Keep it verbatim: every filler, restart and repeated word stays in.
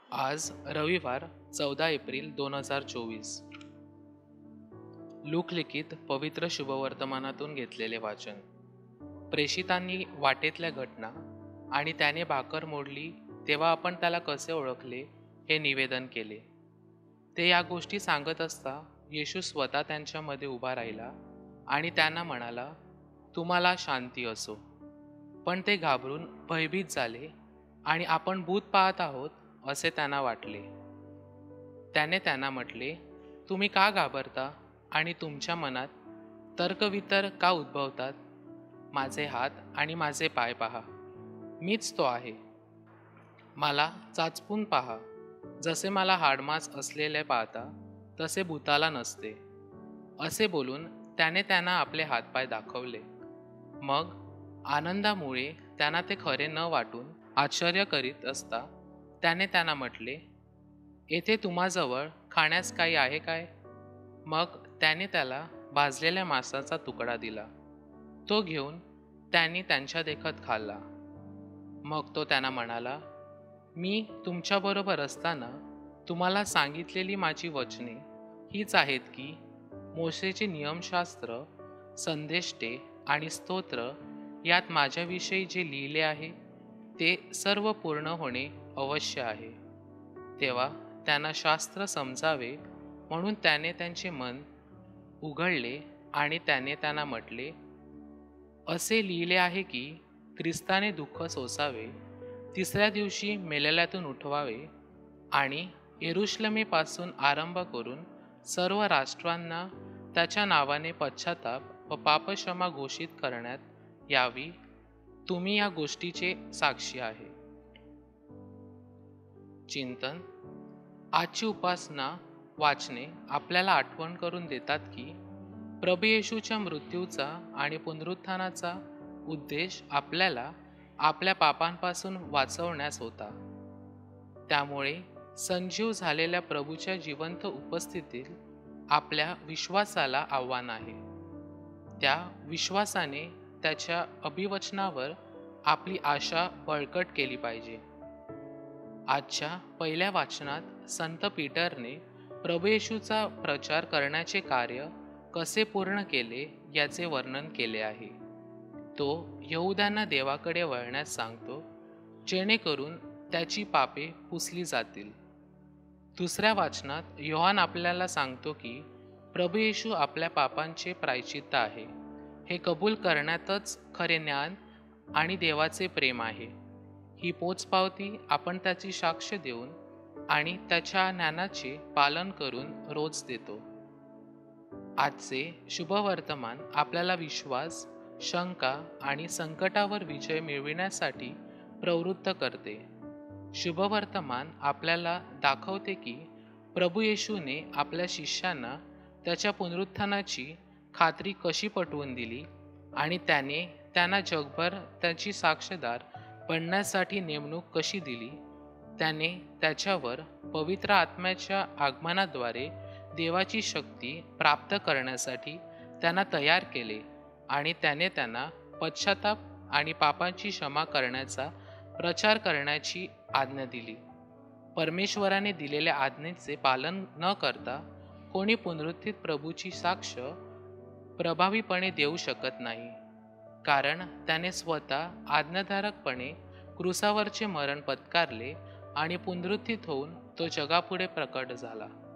आज रविवार चौदा एप्रिल दोन हजार चोवीस. लूकलिखित पवित्र शुभवर्तमानातून घेतलेले वाचन. प्रेषितांनी वाटेतल्या घटना आणि त्याने भाकर मोडली तेव्हा आपण त्याला कसे ओळखले हे निवेदन केले. ते या गोष्टी सांगत असता येशू स्वतः त्यांच्यामध्ये उभा राहिला आणि त्यांना म्हणाला, तुम्हाला शांती असो. पण ते घाबरून भयभीत झाले आणि आपण भूत पाहत आहोत असे त्यांना वाटले. त्याने त्यांना म्हटले, तुम्ही का घाबरता आणि तुमच्या मनात तर्कवितर्क का उद्भवतात? माझे हात आणि माझे पाय पहा, मीच तो आहे. मला चाचपून पहा. जसे मला हाडमास असलेले पाहता तसे भूताला नसते. असे बोलून त्याने त्यांना आपले हातपाय दाखवले. मग आनंदामुळे त्यांना ते खरे न वाटून आश्चर्य करीत असता त्याने त्यांना म्हटले, येथे तुम्हाजवळ खाण्यास काही आहे काय? मग त्याने त्याला भाजलेल्या मांसाचा तुकडा दिला. तो घेऊन त्यांनी त्यांच्या देखत खाल्ला. मग तो त्यांना म्हणाला, मी तुमच्याबरोबर असताना तुम्हाला सांगितलेली माझी वचने हीच आहेत की मोशेचे नियमशास्त्र, संदेष्टे आणि स्तोत्र यात माझ्याविषयी जे लिहिले आहे ते सर्व पूर्ण होणे अवश्य आहे. तेव्हा त्यांना शास्त्र समजावे म्हणून त्याने त्यांचे मन उघडले आणि त्याने त्यांना म्हटले, असे लिहिले आहे की ख्रिस्ताने दुःख सोसावे, तिसऱ्या दिवशी मेलेल्यातून उठवावे आणि यरुशलेमेपासून आरंभ करून सर्व राष्ट्रांना त्याच्या नावाने पश्चाताप व पापक्षमा घोषित करण्यात यावी. तुम्ही या गोष्टीचे साक्षी आहे. चिंतन. आजची उपासना वाचने आपल्याला आठवण करून देतात की प्रभू येशूच्या मृत्यूचा आणि पुनरुत्थानाचा उद्देश आपल्याला आपल्या पापांपासून वाचवण्यास होता. त्यामुळे संजीव झालेल्या प्रभूच्या जिवंत उपस्थितीत आपल्या विश्वासाला आव्हान आहे. त्या विश्वासाने त्याच्या अभिवचनावर आपली आशा बळकट केली पाहिजे. आजच्या पहिल्या वाचनात संत पीटरने प्रभू येशूचा प्रचार करण्याचे कार्य कसे पूर्ण केले याचे वर्णन केले आहे. तो यहूद्यांना देवाकडे वळण्यास सांगतो, जेणेकरून त्याची पापे पुसली जातील. दुसऱ्या वाचनात योहान आपल्याला सांगतो की प्रभू येशू आपल्या पापांचे प्रायश्चित्त आहे. हे कबूल करण्यातच खरे ज्ञान आणि देवाचे प्रेम आहे. ही पोचपावती आपण त्याची साक्ष देऊन आणि त्याच्या ज्ञानाचे पालन करून रोज देतो. आजचे शुभवर्तमान आपल्याला विश्वास, शंका आणि संकटावर विजय मिळविण्यासाठी प्रवृत्त करते. शुभवर्तमान आपल्याला दाखवते की प्रभू येशूने आपल्या शिष्यांना त्याच्या पुनरुत्थानाची खात्री कशी पटवून दिली आणि त्याने त्यांना जगभर त्याची साक्षीदार बनण्यासाठी नेमणूक कशी दिली. त्याने त्याच्यावर पवित्र आत्म्याच्या आगमनाद्वारे देवाची शक्ती प्राप्त करण्यासाठी त्यांना तयार केले आणि त्याने त्यांना पश्चाताप आणि पापांची क्षमा करण्याचा प्रचार करण्याची आज्ञा दिली. परमेश्वराने दिलेल्या आज्ञेचे पालन न करता कोणी पुनरुत्थित प्रभूची साक्ष प्रभावीपणे देऊ शकत नाही, कारण त्याने स्वतः आज्ञाधारकपणे क्रूसावरचे मरण पत्कारले आणि पुनरुत्थित होऊन तो जगापुढे प्रकट झाला.